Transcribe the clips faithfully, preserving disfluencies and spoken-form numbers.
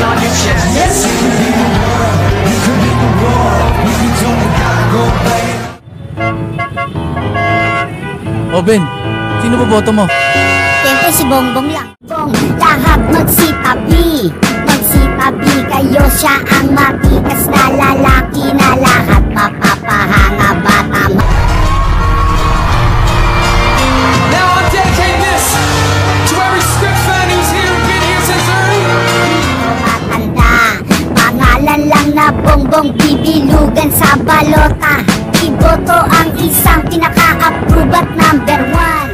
on your chest. Yes, you can be the world, you can be the world. You don't gotta go play. O Ben, sino ba boto mo? Siyempre si Bongbong lang. Bong, lahat magsitabi, magsitabi kayo, siya ang matikas na lalaki na lahat mapapahanga bata. Now I'm dedicating this to every script fan who's here and been here since early. Matanda, pangalan lang na Bongbong, bibilugan sa balota. Iboto ang isang pinaka-approve at number one.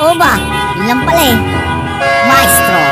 O ba? Yun lang pala eh. Maestro.